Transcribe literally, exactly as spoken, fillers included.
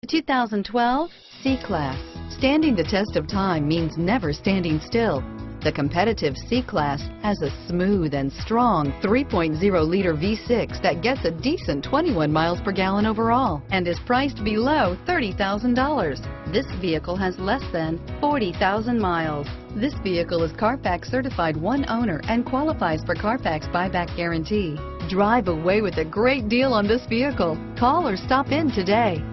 The two thousand twelve C-Class. Standing the test of time means never standing still. The competitive C-Class has a smooth and strong three point oh liter V six that gets a decent twenty-one miles per gallon overall and is priced below thirty thousand dollars. This vehicle has less than forty thousand miles. This vehicle is Carfax certified one owner and qualifies for Carfax buyback guarantee. Drive away with a great deal on this vehicle. Call or stop in today.